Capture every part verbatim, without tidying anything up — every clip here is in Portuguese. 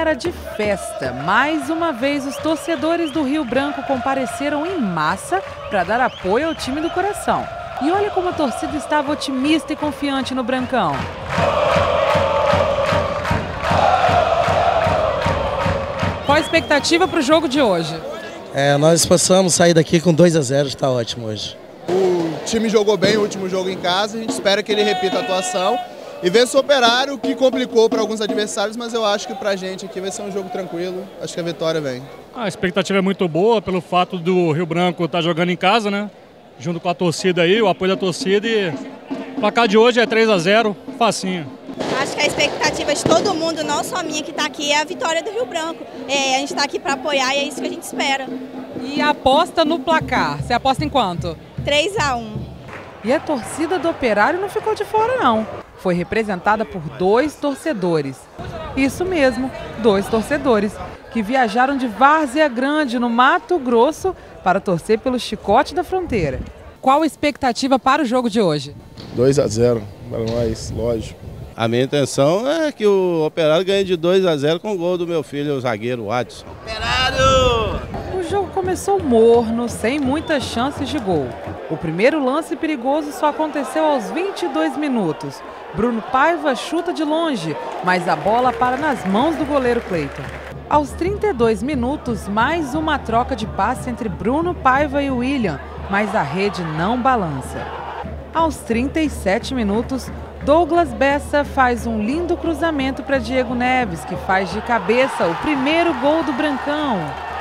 cara de festa. Mais uma vez, os torcedores do Rio Branco compareceram em massa para dar apoio ao time do coração. E olha como a torcida estava otimista e confiante no Brancão. Qual a expectativa para o jogo de hoje? É, nós possamos sair daqui com dois a zero, está ótimo hoje. O time jogou bem o último jogo em casa, a gente espera que ele repita a atuação e vença o Operário, que complicou para alguns adversários, mas eu acho que para a gente aqui vai ser um jogo tranquilo, acho que a vitória vem. A expectativa é muito boa pelo fato do Rio Branco estar jogando em casa, né? Junto com a torcida aí, o apoio da torcida, e o placar de hoje é três a zero, facinho. Acho que a expectativa de todo mundo, não só minha que está aqui, é a vitória do Rio Branco. É, a gente está aqui para apoiar e é isso que a gente espera. E a aposta no placar, você aposta em quanto? três a um. E a torcida do Operário não ficou de fora, não. Foi representada por dois torcedores. Isso mesmo, dois torcedores, que viajaram de Várzea Grande, no Mato Grosso, para torcer pelo Chicote da Fronteira. Qual a expectativa para o jogo de hoje? dois a zero, para nós, lógico. A minha intenção é que o Operário ganhe de dois a zero com o gol do meu filho, o zagueiro Watson. Operário! O jogo começou morno, sem muitas chances de gol. O primeiro lance perigoso só aconteceu aos vinte e dois minutos. Bruno Paiva chuta de longe, mas a bola para nas mãos do goleiro Cleiton. Aos trinta e dois minutos, mais uma troca de passe entre Bruno Paiva e William, mas a rede não balança. Aos trinta e sete minutos, Douglas Bessa faz um lindo cruzamento para Diego Neves, que faz de cabeça o primeiro gol do Brancão.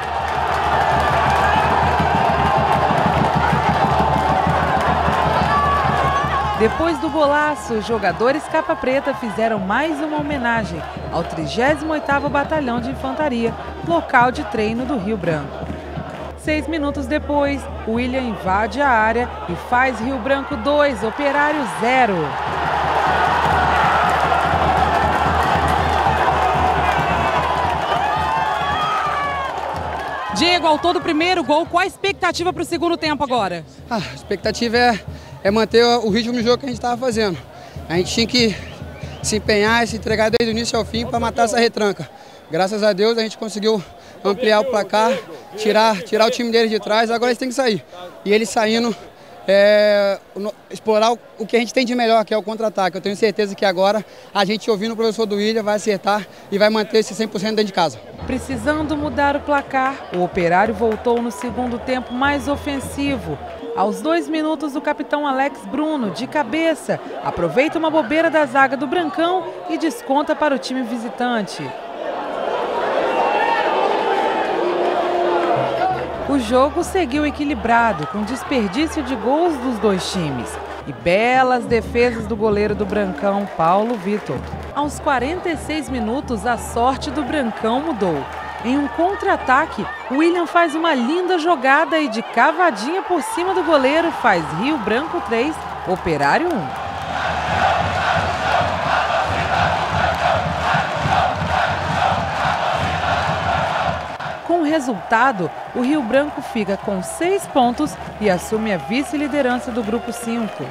Depois do golaço, os jogadores capa preta fizeram mais uma homenagem ao trigésimo oitavo Batalhão de Infantaria, local de treino do Rio Branco. Seis minutos depois, William invade a área e faz Rio Branco dois, Operário zero. Diego, ao todo, primeiro gol, qual a expectativa para o segundo tempo agora? Ah, a expectativa é, é manter o ritmo do jogo que a gente estava fazendo. A gente tinha que se empenhar e se entregar desde o início ao fim para matar essa retranca. Graças a Deus a gente conseguiu ampliar o placar, tirar, tirar o time deles de trás, agora eles têm que sair. E eles saindo, é, explorar o, o que a gente tem de melhor, que é o contra-ataque. Eu tenho certeza que agora a gente, ouvindo o professor do William, vai acertar e vai manter esse cem por cento dentro de casa. Precisando mudar o placar, o Operário voltou no segundo tempo mais ofensivo. Aos dois minutos, o capitão Alex Bruno, de cabeça, aproveita uma bobeira da zaga do Brancão e desconta para o time visitante. O jogo seguiu equilibrado, com desperdício de gols dos dois times e belas defesas do goleiro do Brancão, Paulo Vitor. Aos quarenta e seis minutos, a sorte do Brancão mudou. Em um contra-ataque, William faz uma linda jogada e de cavadinha por cima do goleiro faz Rio Branco três, Operário um. Com o resultado, o Rio Branco fica com seis pontos e assume a vice-liderança do Grupo cinco.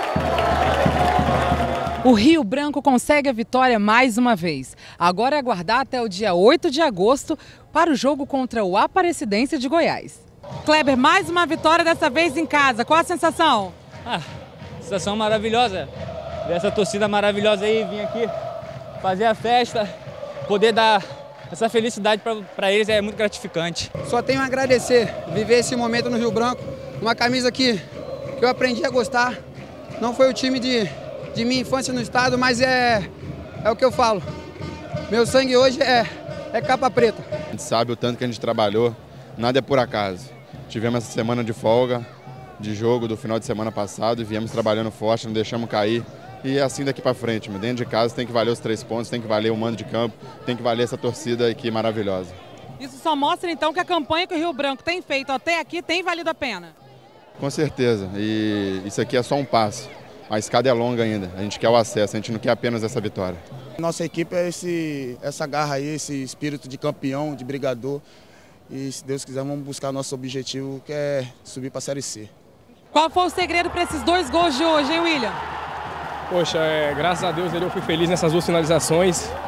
O Rio Branco consegue a vitória mais uma vez. Agora é aguardar até o dia oito de agosto para o jogo contra o Aparecidense de Goiás. Kleber, mais uma vitória, dessa vez em casa. Qual a sensação? Ah, sensação maravilhosa. Ver essa torcida maravilhosa aí, vir aqui fazer a festa, poder dar essa felicidade para eles é muito gratificante. Só tenho a agradecer, viver esse momento no Rio Branco, uma camisa que, que eu aprendi a gostar. Não foi o time de, de minha infância no estado, mas é, é o que eu falo. Meu sangue hoje é, é capa preta. A gente sabe o tanto que a gente trabalhou, nada é por acaso. Tivemos essa semana de folga, de jogo do final de semana passado e viemos trabalhando forte, não deixamos cair. E assim daqui para frente, dentro de casa tem que valer os três pontos, tem que valer o mando de campo, tem que valer essa torcida aqui maravilhosa. Isso só mostra então que a campanha que o Rio Branco tem feito até aqui tem valido a pena. Com certeza, e isso aqui é só um passo, a escada é longa ainda, a gente quer o acesso, a gente não quer apenas essa vitória. Nossa equipe é esse, essa garra aí, esse espírito de campeão, de brigador, e se Deus quiser vamos buscar nosso objetivo, que é subir para a Série C. Qual foi o segredo para esses dois gols de hoje, hein, William? Poxa, é, graças a Deus eu fui feliz nessas duas finalizações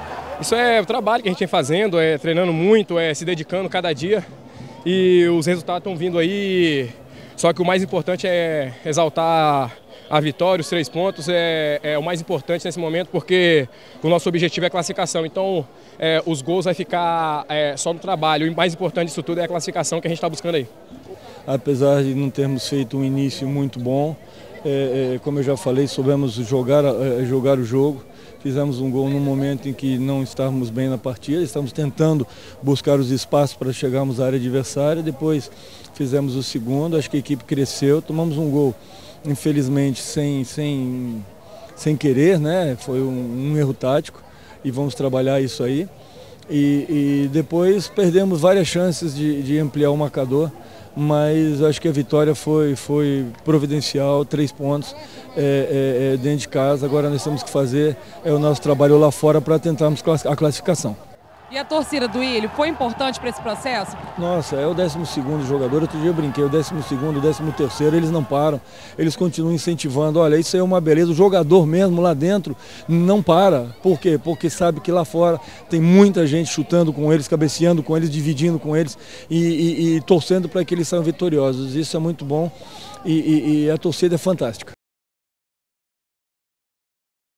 Isso é o trabalho que a gente vem fazendo, é treinando muito, é se dedicando cada dia e os resultados estão vindo aí. Só que o mais importante é exaltar a vitória, os três pontos é, é o mais importante nesse momento, porque o nosso objetivo é a classificação. Então, é, os gols vai ficar é, só no trabalho. O mais importante disso tudo é a classificação que a gente está buscando aí. Apesar de não termos feito um início muito bom, é, é, como eu já falei, soubemos jogar, é, jogar o jogo. Fizemos um gol num momento em que não estávamos bem na partida, estamos tentando buscar os espaços para chegarmos à área adversária. Depois fizemos o segundo, acho que a equipe cresceu, tomamos um gol, infelizmente, sem, sem, sem querer, né? Foi um, um erro tático e vamos trabalhar isso aí. E, e depois perdemos várias chances de, de ampliar o marcador, mas acho que a vitória foi, foi providencial, três pontos é, é, é, dentro de casa. Agora nós temos que fazer é, o nosso trabalho lá fora para tentarmos a classificação. E a torcida do Ilho foi importante para esse processo? Nossa, é o décimo segundo jogador, outro dia eu brinquei, o décimo segundo, o décimo terceiro, eles não param, eles continuam incentivando. Olha, isso aí é uma beleza, o jogador mesmo lá dentro não para. Por quê? Porque sabe que lá fora tem muita gente chutando com eles, cabeceando com eles, dividindo com eles e, e, e torcendo para que eles saiam vitoriosos. Isso é muito bom e, e, e a torcida é fantástica.